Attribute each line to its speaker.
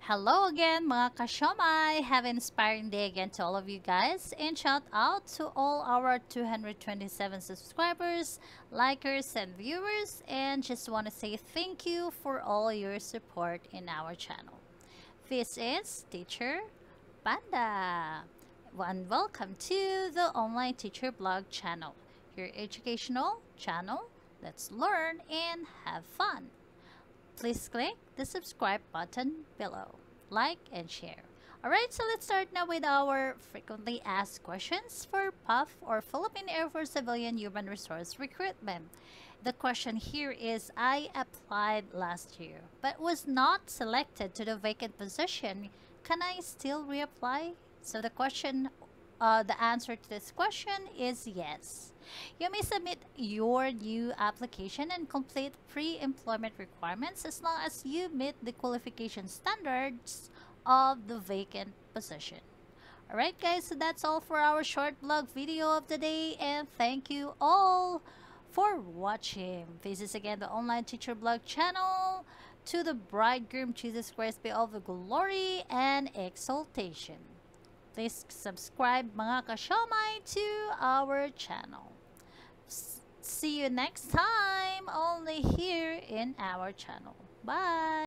Speaker 1: Hello again mga ka-siomai! Have an inspiring day again to all of you guys, and shout out to all our 227 subscribers, likers, and viewers, and just want to say thank you for all your support in our channel. This is Teacher Panda, and welcome to the Online Teacher Blog channel, your educational channel. Let's learn and have fun. Please click the subscribe button below, like and share. Alright, so let's start now with our frequently asked questions for PUF or Philippine Air Force Civilian Human Resource Recruitment. The question here is, I applied last year but was not selected to the vacant position. Can I still reapply? So the answer to this question is yes. You may submit your new application and complete pre-employment requirements as long as you meet the qualification standards of the vacant position. Alright guys, so that's all for our short blog video of the day, and thank you all for watching. This is again the Online Teacher Blog channel. To the bridegroom Jesus Christ be all the glory and exaltation. Please subscribe mga ka-siomai to our channel. See you next time only here in our channel. Bye!